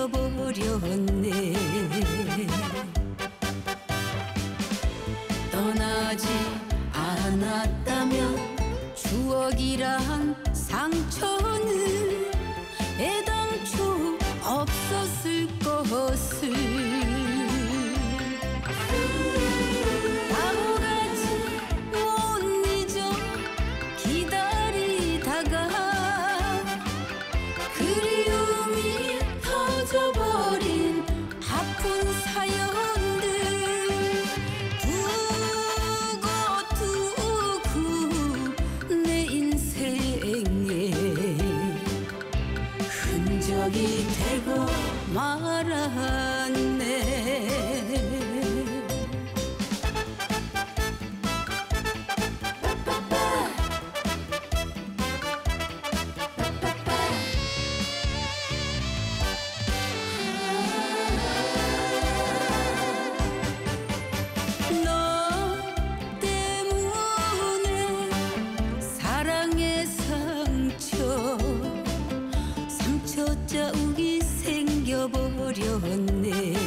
생겨버렸네. 떠나지 않았다면 추억이란 상처는 애당초 없었을 것을. 바보같이 못 잊어 기다리다가 그리움이 터져버린 아픈 사연들 두고두고 내 인생에 흔적이 되고 말았네. 너 때문에 사랑의 상처 자욱이 생겨버렸네.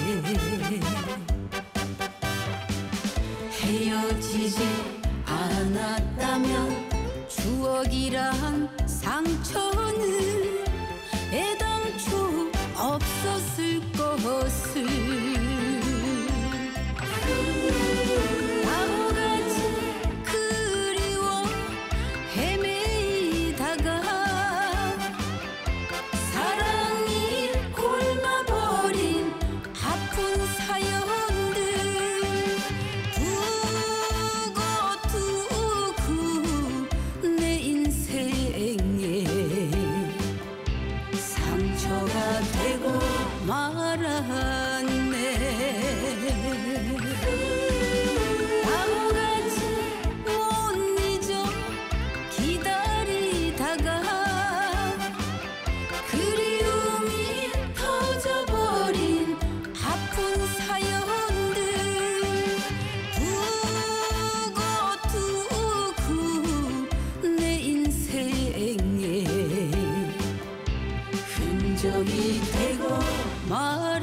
헤어지지 않았다면 추억이란 상처는 애당초 없었을 것을. 바보같이 그리워 헤매이다가 사랑이 곪아버린 아픈 사연들 두고두고 내 인생에 상처가 되고 말았네. 바보같이 못 잊어 기다리다가 그리움이 터져버린 아픈 사연들 두고두고 내 인생에 흔적이 되고 말